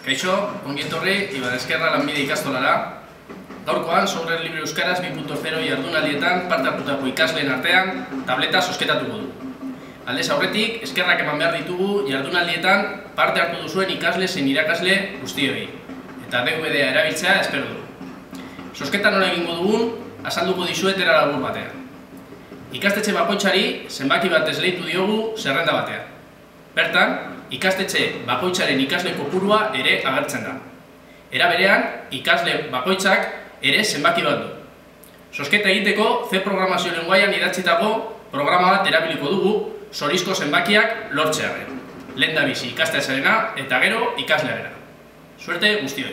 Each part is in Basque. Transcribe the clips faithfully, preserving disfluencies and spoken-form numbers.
Kaixo, ongi etorri, Iban Ezkerra lanbide ikastolara. Gaurkoan, Software Libre Euskaraz bi puntu zero jardunaldietan parte hartutako ikasleen artean tableta zozketatuko du. Aldez aurretik, eskerrak eman behar ditugu jardunaldietan parte hartu duzuen ikasle zein irakasle guztioi. Eta D V D-a erabiltzea espero du. Zozketa nola egingo dugun, azalduko dizuet era labur batean. Ikastetxe bakoitzari zenbaki bat esleitu diogu zerrenda batean. Bertan, ikastetxe bakoitzaren ikasle kopurua ere agertzen da. Era berean, ikasle bakoitzak ere zenbaki bat du. Zozketa egiteko C programazio lenguaian idatzitako programa bat erabiliko dugu zorizko zenbakiak lortzearen. Lehendabizi ikastetxearena eta gero ikaslearena. Suerte guztioi!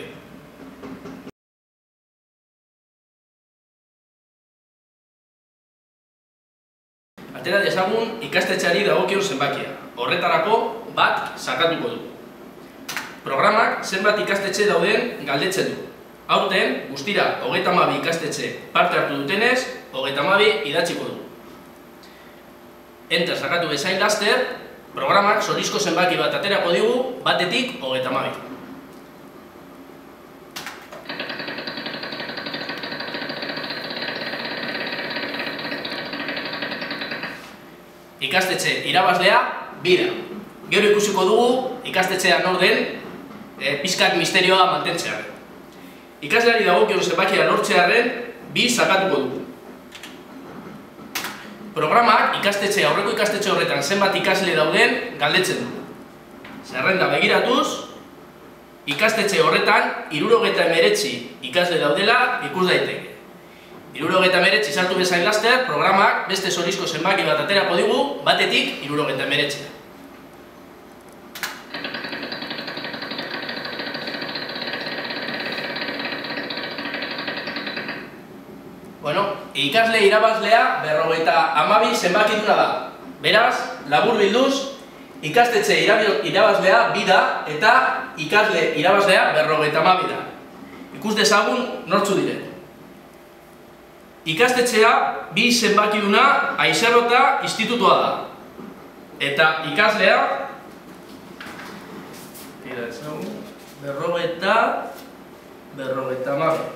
Atera dezagun ikastetxeari dagokion zenbakia. Horretarako bat sakatuko du. Programak zenbat ikastetxe dauden galdetzen du. Aurten, guztira hogeita hamabi ikastetxe parte hartu dutenez, hogeita hamabi idatziko du. Enter sakatu bezain laster, programak zorizko zenbaki bat aterako digu batetik hogeita hamabi. Ikastetxe irabazlea, bida. Gero ikusiko dugu ikastetxea nor den e, pizkat misterioa mantentzearen. Ikasleari dagokion zenbakia lortzearen bi sakatuko dugu. Programak ikastetxe aurreko ikastetxe horretan zenbat ikasle dauden galdetzen du. Zerrenda begiratuz, ikastetxe horretan hirurogeita hemeretzi ikasle daudela ikus daiteke. hirurogeita hemeretzi sartu bezain laster, programak beste zorizko zenbaki bat aterako digu batetik hirurogeita hemeretzi. Bueno, ikasle irabazlea berrogeita hamabi zenbakiduna da. Beraz, labur bilduz, ikastetxe irabazlea bi da eta ikasle irabazlea berrogeita hamabi da. Ikus dezagun nortzu diren. Ikastetxea bi zenbakiduna Aizerrota institutua da. Eta ikaslea berrogeita berrogeita hamabi.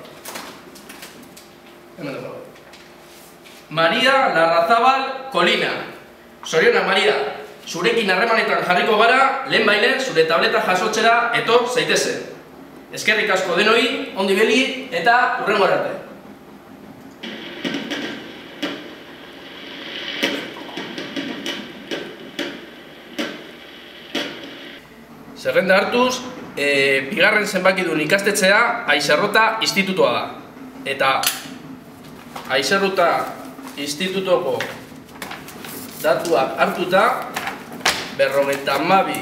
Maria Larrazabal Kolina. Zorionak, Maria, zurekin harremanetan jarriko gara, lehen bailen zure tableta jasotzera etor zaitezen. Eskerrik asko denoi, ondo ibili eta hurrengo arte. Zerrenda hartuz, e, bigarren zenbakidun ikastetxea Aizerrota institutua da. Eta Aizerrota institutoko datuak hartuta, berrogeita hamabi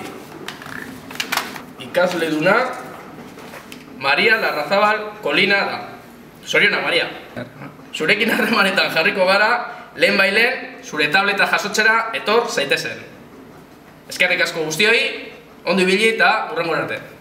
ikasle duna Maria Larrazabal Kolina da. Zorionak, Maria. Zurekin harremanetan jarriko gara, lehen bailen zure tableta jasotzera etor zaitezen. Eskerrik asko guztioi, ondo ibili eta hurrengo arte.